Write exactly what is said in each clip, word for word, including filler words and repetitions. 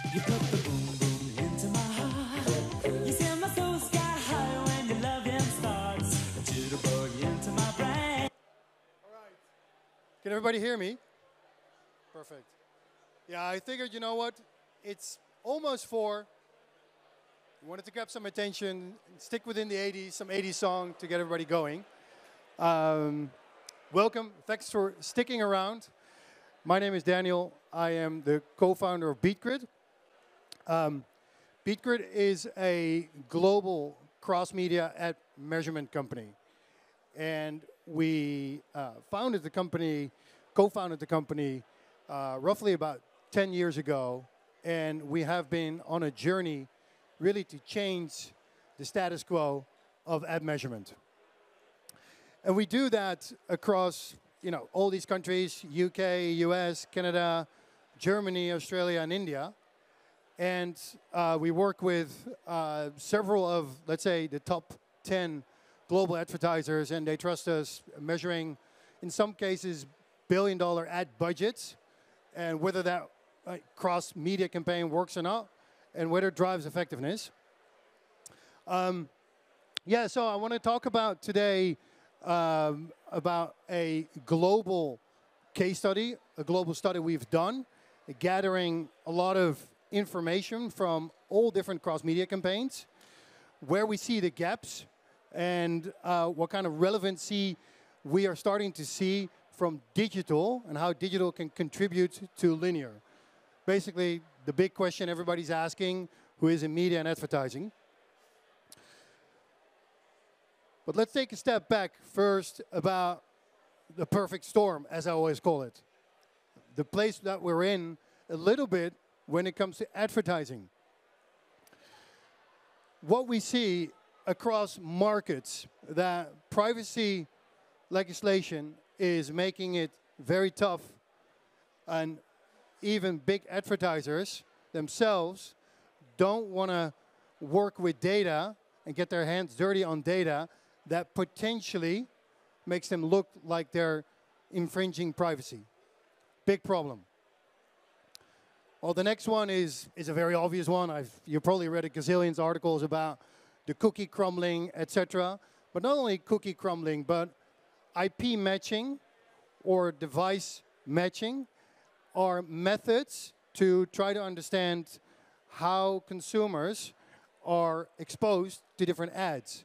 You put the boom boom into my heart. You send my soul sky high when your loving starts. A jitterbug into my brain. All right. Can everybody hear me? Perfect. Yeah, I figured, you know what? It's almost four. I wanted to grab some attention, stick within the eighties, some eighties song to get everybody going. Um, welcome. Thanks for sticking around. My name is Daniel. I am the co-founder of Beatgrid. Um, Beatgrid is a global cross-media ad measurement company. And we uh, founded the company, co-founded the company uh, roughly about ten years ago. And we have been on a journey really to change the status quo of ad measurement. And we do that across, you know, all these countries, U K, U S, Canada, Germany, Australia, and India. And uh, we work with uh, several of, let's say, the top ten global advertisers, and they trust us measuring, in some cases, billion dollar ad budgets, and whether that uh, cross-media campaign works or not, and whether it drives effectiveness. Um, yeah, so I want to talk about today um, about a global case study, a global study we've done, gathering a lot of information from all different cross-media campaigns, where we see the gaps, and uh, what kind of relevancy we are starting to see from digital, and how digital can contribute to linear. Basically, the big question everybody's asking, who is in media and advertising? But let's take a step back first about the perfect storm, as I always call it. The place that we're in a little bit when it comes to advertising. What we see across markets, that privacy legislation is making it very tough, and even big advertisers themselves don't want to work with data and get their hands dirty on data that potentially makes them look like they're infringing privacy. Big problem. Well, the next one is, is a very obvious one. I've, you've probably read a gazillions articles about the cookie crumbling, et cetera. But not only cookie crumbling, but I P matching or device matching are methods to try to understand how consumers are exposed to different ads.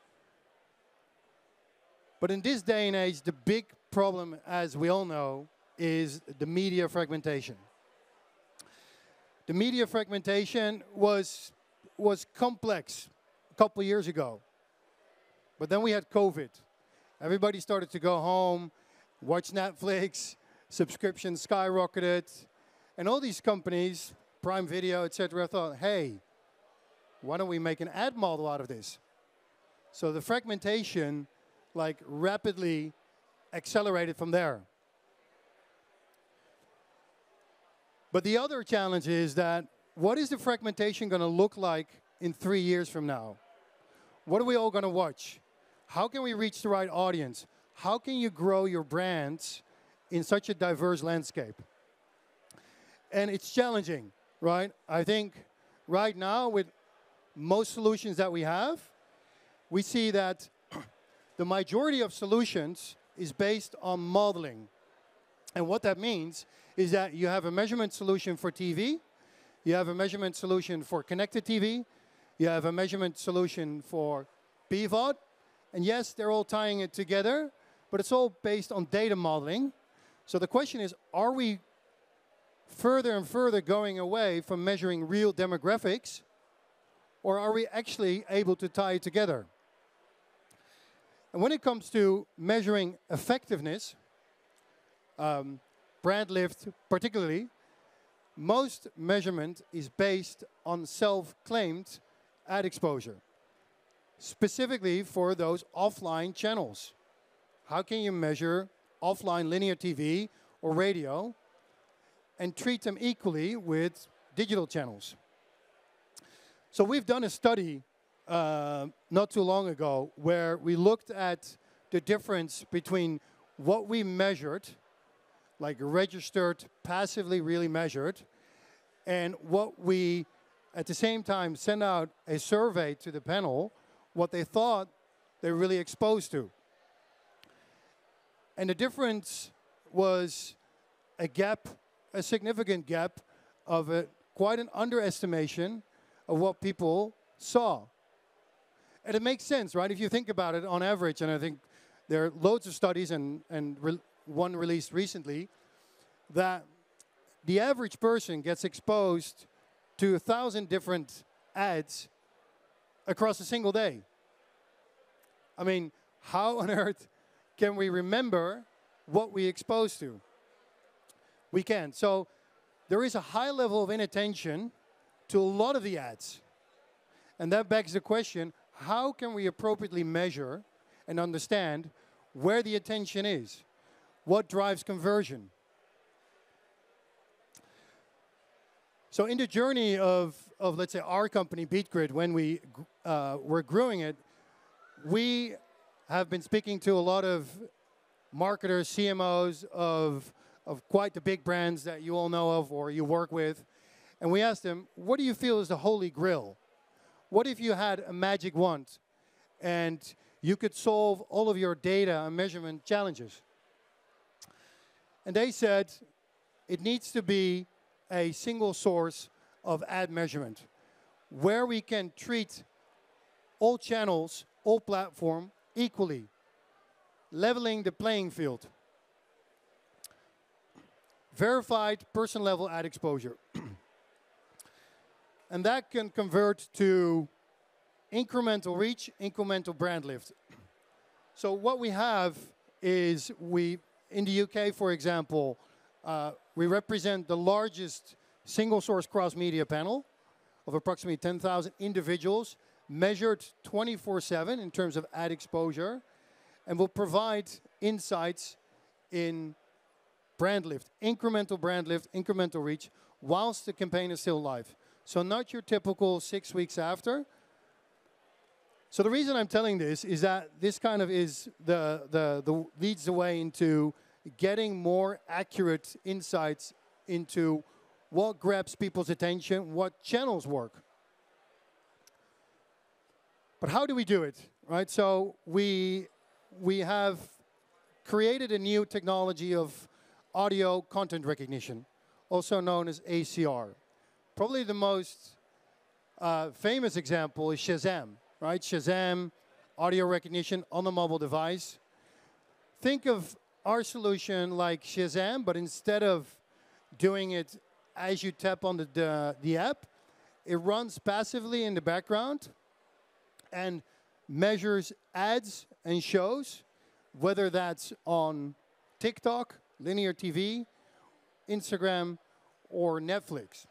But in this day and age, the big problem, as we all know, is the media fragmentation. The media fragmentation was, was complex a couple years ago. But then we had COVID. Everybody started to go home, watch Netflix, subscriptions skyrocketed, and all these companies, Prime Video, et cetera, thought, hey, why don't we make an ad model out of this? So the fragmentation, like, rapidly accelerated from there. But the other challenge is that, what is the fragmentation going to look like in three years from now? What are we all going to watch? How can we reach the right audience? How can you grow your brands in such a diverse landscape? And it's challenging, right? I think right now, with most solutions that we have, we see that the majority of solutions is based on modeling. And what that means is that you have a measurement solution for T V, you have a measurement solution for connected T V, you have a measurement solution for B V O D, and yes, they're all tying it together, but it's all based on data modeling. So the question is, are we further and further going away from measuring real demographics, or are we actually able to tie it together? And when it comes to measuring effectiveness, um, brand lift particularly, most measurement is based on self-claimed ad exposure, specifically for those offline channels. How can you measure offline linear T V or radio and treat them equally with digital channels? So we've done a study uh, not too long ago where we looked at the difference between what we measured, like registered, passively really measured, And what we, at the same time, sent out a survey to the panel, what they thought they were really exposed to. And the difference was a gap, a significant gap of a, quite an underestimation of what people saw. And it makes sense, right? If you think about it on average, and I think there are loads of studies, and, and re one released recently, that the average person gets exposed to a thousand different ads across a single day. I mean, how on earth can we remember what we exposed to? We can't. So there is a high level of inattention to a lot of the ads. And that begs the question, how can we appropriately measure and understand where the attention is? What drives conversion? So in the journey of, of let's say, our company, Beatgrid, when we uh, were growing it, we have been speaking to a lot of marketers, C M Os of, of quite the big brands that you all know of or you work with. And we asked them, what do you feel is the holy grail? What if you had a magic wand and you could solve all of your data and measurement challenges? And they said, it needs to be a single source of ad measurement, where we can treat all channels, all platforms equally, leveling the playing field. Verified person-level ad exposure. And that can convert to incremental reach, incremental brand lift. So what we have is, we, in the U K, for example, uh, we represent the largest single-source cross-media panel of approximately ten thousand individuals, measured twenty-four seven in terms of ad exposure, and will provide insights in brand lift, incremental brand lift, incremental reach, whilst the campaign is still live. So not your typical six weeks after. So the reason I'm telling this is that this kind of is the, the, the leads the way into getting more accurate insights into what grabs people's attention, what channels work. But how do we do it, right? So we, we have created a new technology of audio content recognition, also known as A C R. Probably the most uh, famous example is Shazam, right? Shazam, audio recognition on a mobile device. Think of our solution like Shazam, but instead of doing it as you tap on the, the, the app, it runs passively in the background and measures ads and shows, whether that's on TikTok, linear T V, Instagram, or Netflix.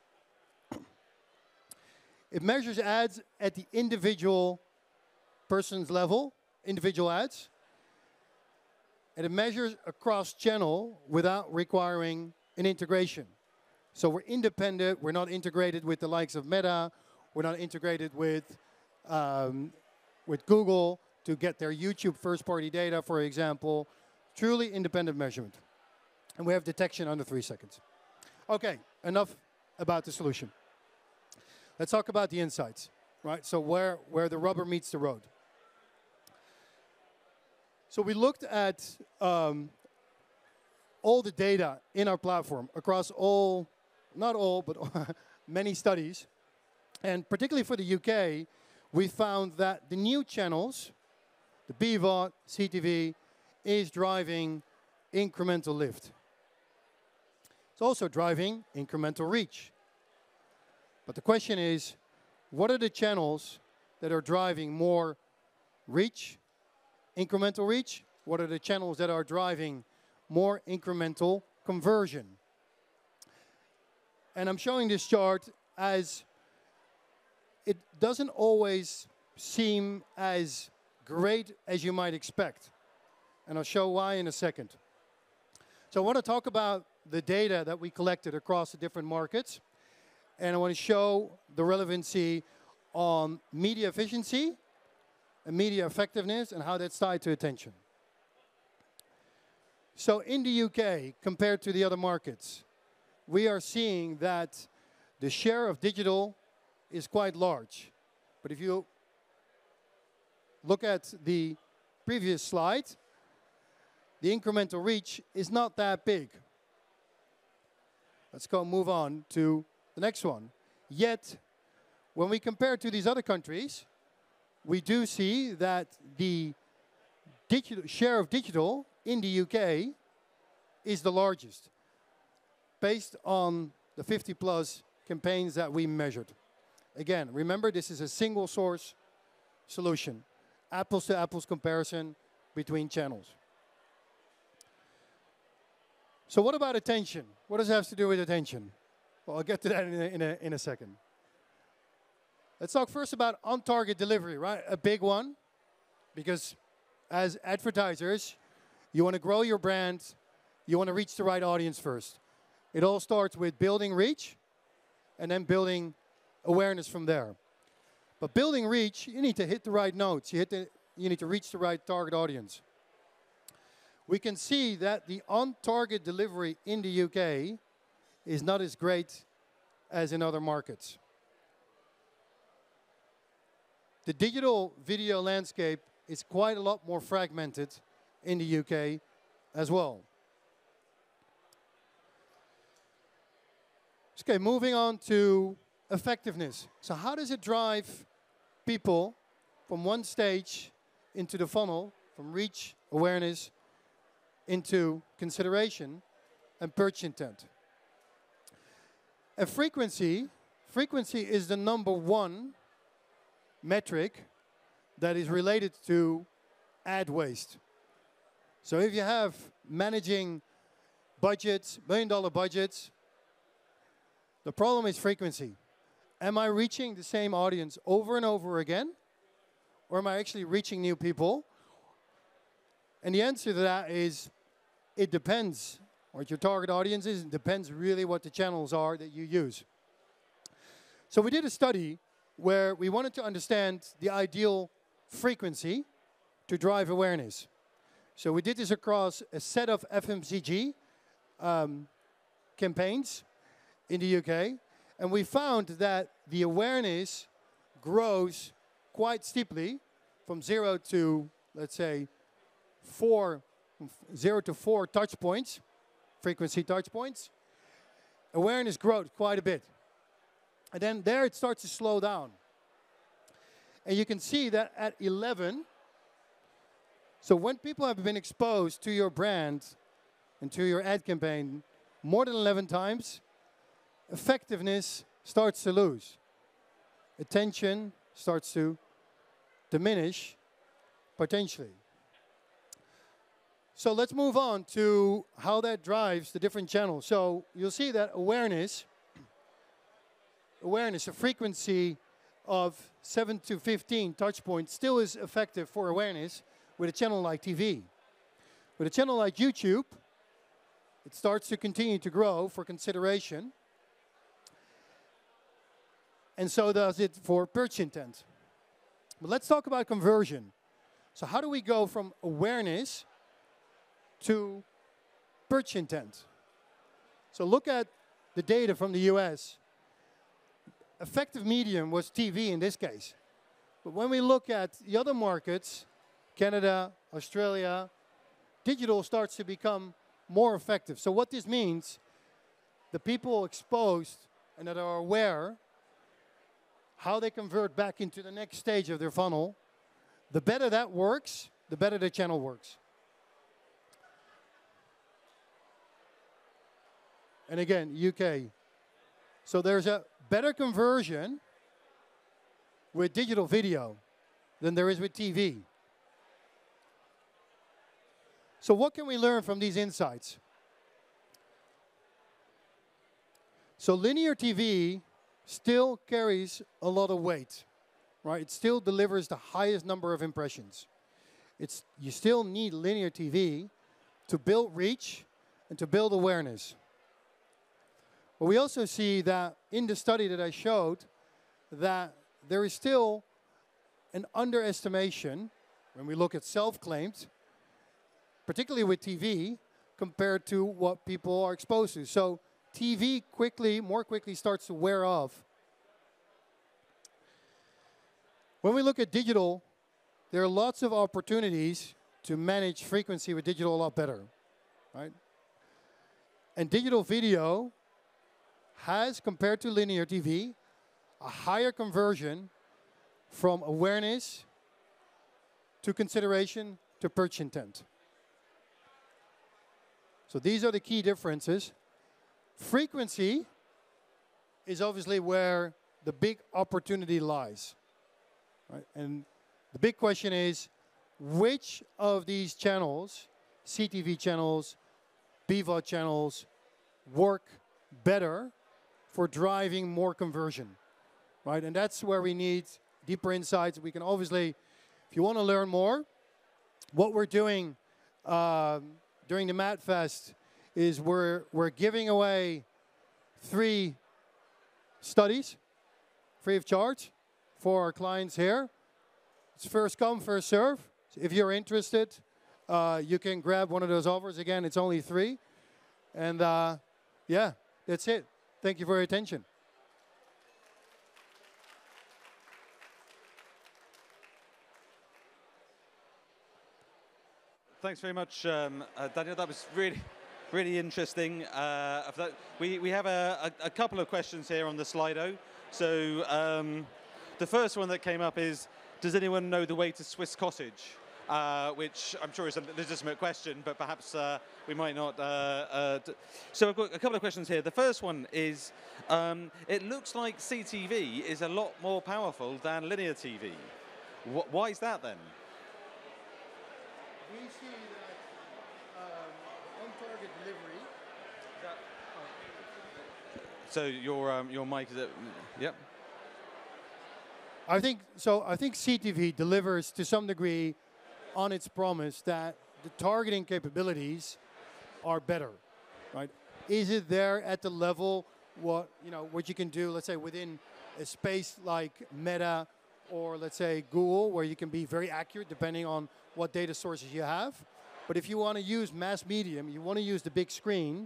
It measures ads at the individual person's level, individual ads, and it measures across channel without requiring an integration. So we're independent, we're not integrated with the likes of Meta, we're not integrated with, um, with Google to get their YouTube first-party data, for example. Truly independent measurement. And we have detection under three seconds. Okay, enough about the solution. Let's talk about the insights, right? So where, where the rubber meets the road. So we looked at um, all the data in our platform across all, not all, but many studies. And particularly for the U K, we found that the new channels, the B V O D, C T V, is driving incremental lift. It's also driving incremental reach. But the question is, what are the channels that are driving more reach, incremental reach? What are the channels that are driving more incremental conversion? And I'm showing this chart as it doesn't always seem as great as you might expect. And I'll show why in a second. So I want to talk about the data that we collected across the different markets. And I want to show the relevancy on media efficiency and media effectiveness and how that's tied to attention. So in the U K, compared to the other markets, we are seeing that the share of digital is quite large. But if you look at the previous slide, the incremental reach is not that big. Let's go move on to the next one. Yet, when we compare to these other countries, we do see that the digital share of digital in the U K is the largest, based on the fifty plus campaigns that we measured. Again, remember, this is a single source solution, apples to apples comparison between channels. So what about attention? What does it have to do with attention? Well, I'll get to that in a, in a, in a second. Let's talk first about on-target delivery, right? A big one, because as advertisers, you want to grow your brand, you want to reach the right audience first. It all starts with building reach, and then building awareness from there. But building reach, you need to hit the right notes. You, hit the, you need to reach the right target audience. We can see that the on-target delivery in the U K is not as great as in other markets. The digital video landscape is quite a lot more fragmented in the U K as well. Okay, moving on to effectiveness. So how does it drive people from one stage into the funnel, from reach, awareness, into consideration and purchase intent? And frequency, frequency is the number one metric that is related to ad waste. So if you have managing budgets, million dollar budgets, the problem is frequency. Am I reaching the same audience over and over again? Or am I actually reaching new people? And the answer to that is, it depends what your target audience is. It depends really what the channels are that you use. So we did a study where we wanted to understand the ideal frequency to drive awareness. So we did this across a set of F M C G um, campaigns in the U K, and we found that the awareness grows quite steeply from zero to, let's say, four, zero to four touch points, frequency touch points. Awareness grows quite a bit. And then there it starts to slow down. And you can see that at eleven, so when people have been exposed to your brand and to your ad campaign more than eleven times, effectiveness starts to lose. Attention starts to diminish potentially. So let's move on to how that drives the different channels. So you'll see that awareness, awareness, a frequency of seven to fifteen touch points still is effective for awareness with a channel like T V. With a channel like YouTube, it starts to continue to grow for consideration. And so does it for purchase intent. But let's talk about conversion. So how do we go from awareness to purchase intent? So look at the data from the U S. Effective medium was T V in this case. But when we look at the other markets, Canada, Australia, digital starts to become more effective. So what this means, the people exposed and that are aware how they convert back into the next stage of their funnel, the better that works, the better the channel works. And again, U K. So there's a better conversion with digital video than there is with T V. So what can we learn from these insights? So linear T V still carries a lot of weight, right? It still delivers the highest number of impressions. It's, you still need linear T V to build reach and to build awareness. But we also see that in the study that I showed, that there is still an underestimation when we look at self-claimed, particularly with T V, compared to what people are exposed to. So T V quickly, more quickly starts to wear off. When we look at digital, there are lots of opportunities to manage frequency with digital a lot better, right? And digital video has, compared to linear T V, a higher conversion from awareness to consideration to purchase intent. So these are the key differences. Frequency is obviously where the big opportunity lies, right? And the big question is, which of these channels, C T V channels, B V O D channels, work better for driving more conversion, right? And that's where we need deeper insights. We can obviously, if you want to learn more, what we're doing uh, during the MadFest is we're, we're giving away three studies free of charge for our clients here. It's first come, first serve. So if you're interested, uh, you can grab one of those offers. Again, it's only three. And uh, yeah, that's it. Thank you for your attention. Thanks very much, um, uh, Daniel. That was really, really interesting. Uh, that we, we have a, a, a couple of questions here on the Slido. So um, the first one that came up is, does anyone know the way to Swiss Cottage? Uh, which I'm sure is a legitimate question, but perhaps uh, we might not. Uh, uh, so I've got a couple of questions here. The first one is, um, it looks like C T V is a lot more powerful than linear T V. Wh why is that then? We see that um, on-target delivery. That, oh. So your um, your mic is it? Yep. I think so. I think C T V delivers to some degree on its promise that the targeting capabilities are better, right? Is it there at the level what you know what you can do? Let's say within a space like Meta or let's say Google, where you can be very accurate depending on what data sources you have. But if you want to use mass medium, you want to use the big screen,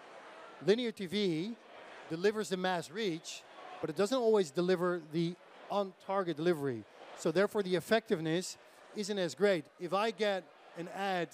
linear T V delivers the mass reach, but it doesn't always deliver the on-target delivery. So therefore the effectiveness isn't as great. If I get an ad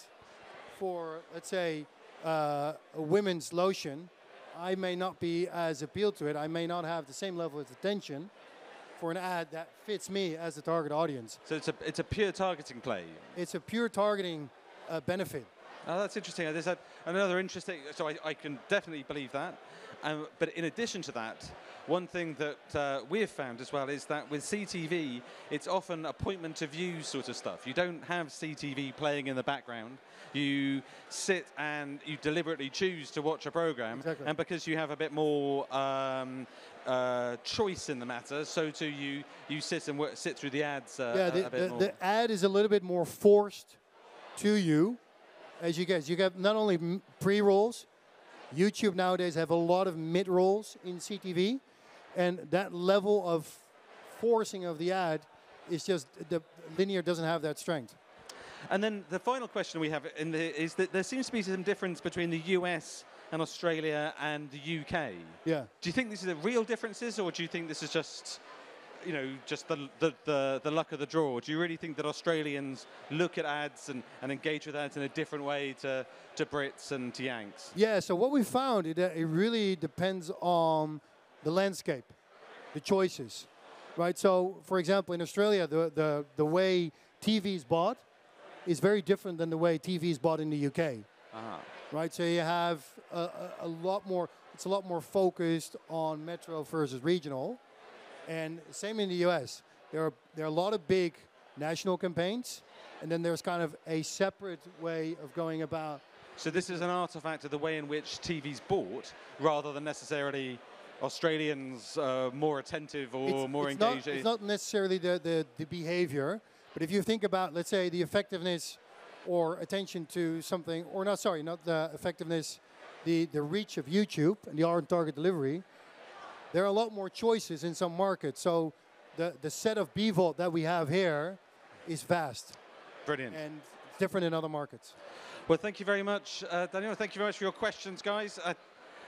for, let's say, uh, a women's lotion, I may not be as appealed to it. I may not have the same level of attention for an ad that fits me as the target audience. So it's a, it's a pure targeting play? It's a pure targeting uh, benefit. Oh, that's interesting. There's a, another interesting, so I, I can definitely believe that. Um, but in addition to that, one thing that uh, we have found as well is that with C T V, it's often appointment to view sort of stuff. You don't have C T V playing in the background. You sit and you deliberately choose to watch a program. Exactly. And because you have a bit more um, uh, choice in the matter, so too you, you sit and work, sit through the ads uh, yeah, a, the, a bit the, more. the ad is a little bit more forced to you. As you guys, you get not only pre-rolls, YouTube nowadays have a lot of mid-rolls in C T V, and that level of forcing of the ad is just, the linear doesn't have that strength. And then the final question we have in the, is that there seems to be some difference between the U S and Australia and the U K. Yeah. Do you think these are the real differences, or do you think this is just, you know, just the, the, the, the luck of the draw? Do you really think that Australians look at ads and, and engage with ads in a different way to, to Brits and to Yanks? Yeah, so what we found is that it really depends on the landscape, the choices, right? So, for example, in Australia, the, the, the way T V is bought is very different than the way T V is bought in the U K, Uh-huh. right? So you have a, a, a lot more, it's a lot more focused on metro versus regional. And same in the U S. There are, there are a lot of big national campaigns, and then there's kind of a separate way of going about. So this is an artifact of the way in which T V's bought, rather than necessarily Australians uh, more attentive or it's, more it's engaged. Not, it's not necessarily the, the, the behavior, but if you think about, let's say, the effectiveness or attention to something, or not, sorry, not the effectiveness, the, the reach of YouTube and the on-target delivery, there are a lot more choices in some markets. So the, the set of B V O D that we have here is vast. Brilliant. And different in other markets. Well, thank you very much, uh, Daniel. Thank you very much for your questions, guys. Uh,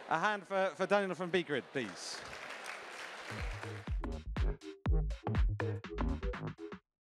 A hand for, for Daniel from Beatgrid, please.